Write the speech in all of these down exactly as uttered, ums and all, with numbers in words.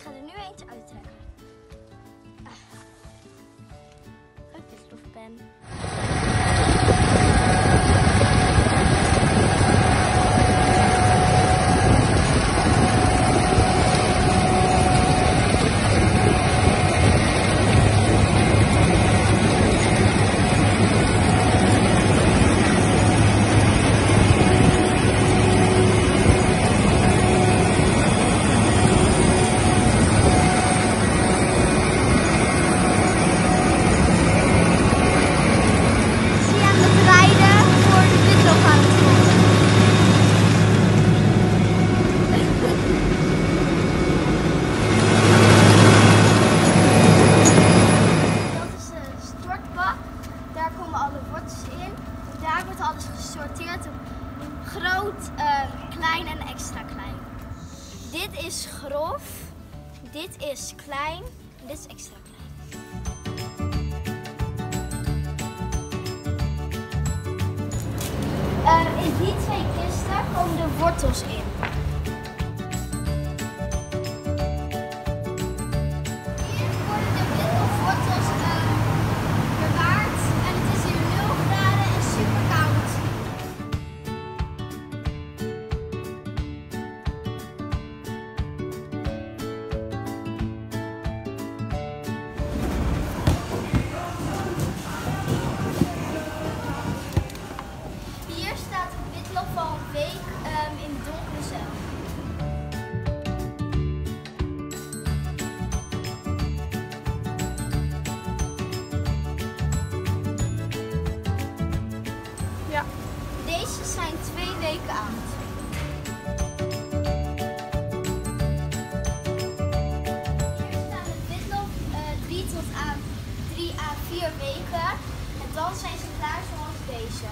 Ik ga er nu eentje uittrekken. Ah. Een witstofpen. Daar komen alle wortels in. Daar wordt alles gesorteerd op groot, uh, klein en extra klein. Dit is grof, dit is klein en dit is extra klein. Uh, in die twee kisten komen de wortels in. Van een week um, in de donkere cel. Ja. Deze zijn twee weken oud. Hier staan de witlof uh, drie tot aan drie à vier weken en dan zijn ze klaar zoals deze.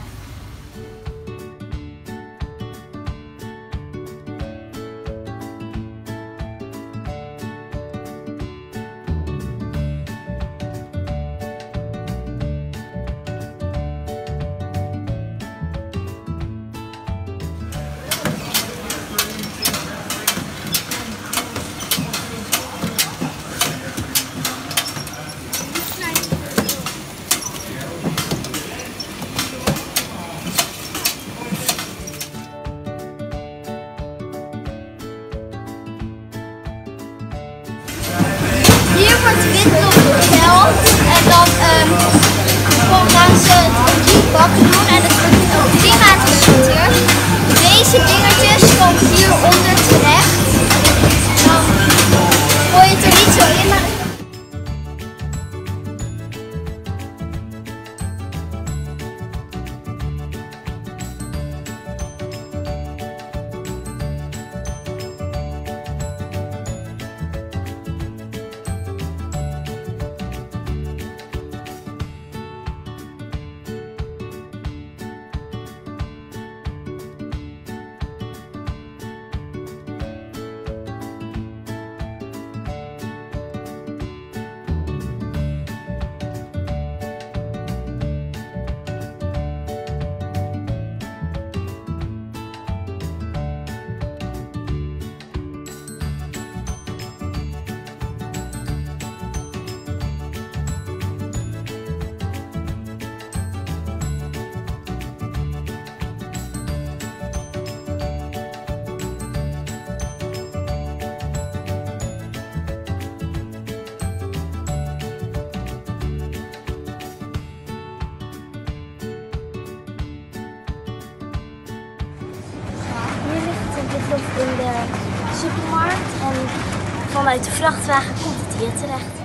Hier wordt witlof gepeld en dan um, gaan ze het drie bakken doen en het wordt drie maanden gesorteerd. Deze dingetjes komen hieronder terecht. Dan gooi je het er niet zo in, maar in de supermarkt en vanuit de vrachtwagen komt het hier terecht.